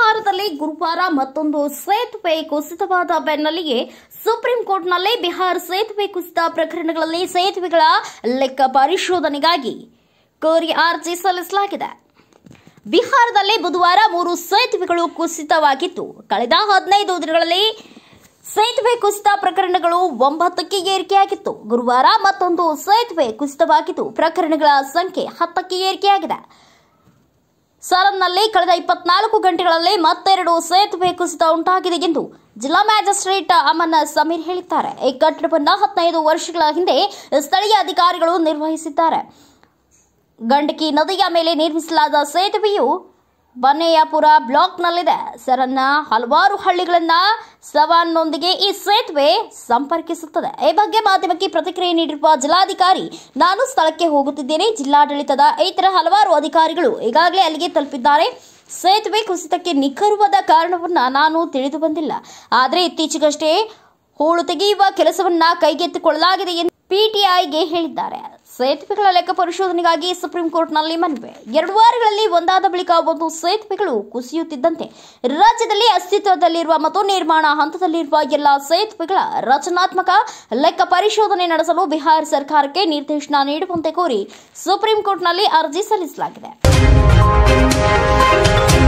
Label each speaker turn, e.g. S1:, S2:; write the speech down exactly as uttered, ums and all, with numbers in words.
S1: ಬಿಹಾರದಲ್ಲಿ ಗುರುವಾರ ಮತ್ತೊಂದು ಸೇತುವೆ ಕುಸಿತವಾದ ಬೆನ್ನಲ್ಲಿಯೇ ಸುಪ್ರೀಂ ಕೋರ್ಟ್ನಲ್ಲಿ ಬಿಹಾರ ಸೇತುವೆ ಕುಸಿತ ಪ್ರಕರಣಗಳಲ್ಲಿ ಸೇತುವೆಗಳ ಲೆಕ್ಕ ಪರಿಶೋಧನೆಗಾಗಿ ಕೋರಿ ಅರ್ಜಿ ಸಲ್ಲಿಸಲಾಗಿದೆ. ಬಿಹಾರದಲ್ಲಿ ಬುಧವಾರ ಮೂರು ಸೇತುವೆಗಳು ಕುಸಿತವಾಗಿದ್ದು, ಕಳೆದ ಹದಿನೈದು ದಿನಗಳಲ್ಲಿ ಸೇತುವೆ ಕುಸಿತ ಪ್ರಕರಣಗಳು ಒಂಬತ್ತಕ್ಕೆ ಏರಿಕೆಯಾಗಿತ್ತು. ಗುರುವಾರ ಮತ್ತೊಂದು ಸೇತುವೆ ಕುಸಿತವಾಗಿದ್ದು, ಪ್ರಕರಣಗಳ ಸಂಖ್ಯೆ ಹತ್ತಕ್ಕೆ ಏರಿಕೆಯಾಗಿದೆ. ಸರನ್ನಲ್ಲಿ ಕಳೆದ ಇಪ್ಪತ್ನಾಲ್ಕು ಗಂಟೆಗಳಲ್ಲಿ ಮತ್ತೆರಡು ಸೇತುವೆ ಕುಸಿತ ಉಂಟಾಗಿದೆ ಎಂದು ಜಿಲ್ಲಾ ಮ್ಯಾಜಿಸ್ಟ್ರೇಟ್ ಅಮನ್ ಸಮೀರ್ ಹೇಳಿದ್ದಾರೆ. ಈ ಕಟ್ಟಡವನ್ನು ಹದಿನೈದು ವರ್ಷಗಳ ಹಿಂದೆ ಸ್ಥಳೀಯ ಅಧಿಕಾರಿಗಳು ನಿರ್ವಹಿಸಿದ್ದಾರೆ. ಗಂಡಕಿ ನದಿಯ ಮೇಲೆ ನಿರ್ಮಿಸಲಾದ ಸೇತುವೆಯು ಬನ್ನೇಯಾಪುರ ಬ್ಲಾಕ್ನಲ್ಲಿದೆ. ಸರನ್ನ ಹಲವಾರು ಹಳ್ಳಿಗಳನ್ನ ಸವಾನ್ನೊಂದಿಗೆ ಈ ಸೇತುವೆ ಸಂಪರ್ಕಿಸುತ್ತದೆ. ಈ ಬಗ್ಗೆ ಮಾಧ್ಯಮಕ್ಕೆ ಪ್ರತಿಕ್ರಿಯೆ ನೀಡಿರುವ ಜಿಲ್ಲಾಧಿಕಾರಿ, ನಾನು ಸ್ಥಳಕ್ಕೆ ಹೋಗುತ್ತಿದ್ದೇನೆ. ಜಿಲ್ಲಾಡಳಿತದ ಇತರ ಹಲವಾರು ಅಧಿಕಾರಿಗಳು ಈಗಾಗಲೇ ಅಲ್ಲಿಗೆ ತಲುಪಿದ್ದಾರೆ. ಸೇತುವೆ ಕುಸಿತಕ್ಕೆ ನಿಖರವಾದ ಕಾರಣವನ್ನ ನಾನು ತಿಳಿದು ಬಂದಿಲ್ಲ. ಆದರೆ ಇತ್ತೀಚೆಗಷ್ಟೇ ಹೂಳು ತೆಗೆಯುವ ಕೆಲಸವನ್ನ ಕೈಗೆತ್ತಿಕೊಳ್ಳಲಾಗಿದೆ ಎಂದು ಪಿಟಿಐಗೆ ಹೇಳಿದ್ದಾರೆ. ಸೇತುವೆಗಳ ಲೆಕ್ಕ ಪರಿಶೋಧನೆಗಾಗಿ ಸುಪ್ರೀಂ ಕೋರ್ಟ್ನಲ್ಲಿ ಮನವಿ. ಎರಡು ವಾರಗಳಲ್ಲಿ ಒಂದಾದ ಬಳಿಕ ಒಂದು ಸೇತುವೆಗಳು ಕುಸಿಯುತ್ತಿದ್ದಂತೆ ರಾಜ್ಯದಲ್ಲಿ ಅಸ್ತಿತ್ವದಲ್ಲಿರುವ ಮತ್ತು ನಿರ್ಮಾಣ ಹಂತದಲ್ಲಿರುವ ಎಲ್ಲಾ ಸೇತುವೆಗಳ ರಚನಾತ್ಮಕ ಲೆಕ್ಕ ಪರಿಶೋಧನೆ ನಡೆಸಲು ಬಿಹಾರ ಸರ್ಕಾರಕ್ಕೆ ನಿರ್ದೇಶನ ನೀಡುವಂತೆ ಕೋರಿ ಸುಪ್ರೀಂ ಕೋರ್ಟ್ನಲ್ಲಿ ಅರ್ಜಿ ಸಲ್ಲಿಸಲಾಗಿದೆ.